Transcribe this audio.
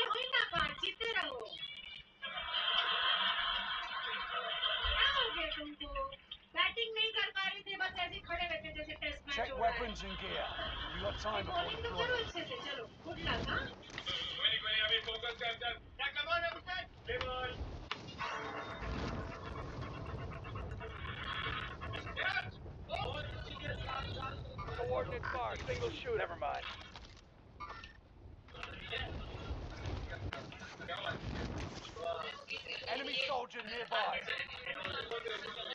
हुई ना पार, जीते रहो। क्या हो गया तुमको? बैटिंग नहीं कर पा रहे थे, बस ऐसे खड़े रहते जैसे टेस्ट मैच Check हो रहा है। weapons and gear. You got time before bowling तो करो deployment. अच्छे से, चलो गुड लक। हाँ कोई अभी फोकस कर चल। क्या कमान है मुझे? केवल Coordinate far. Single shoot. Never mind. Enemy soldier nearby.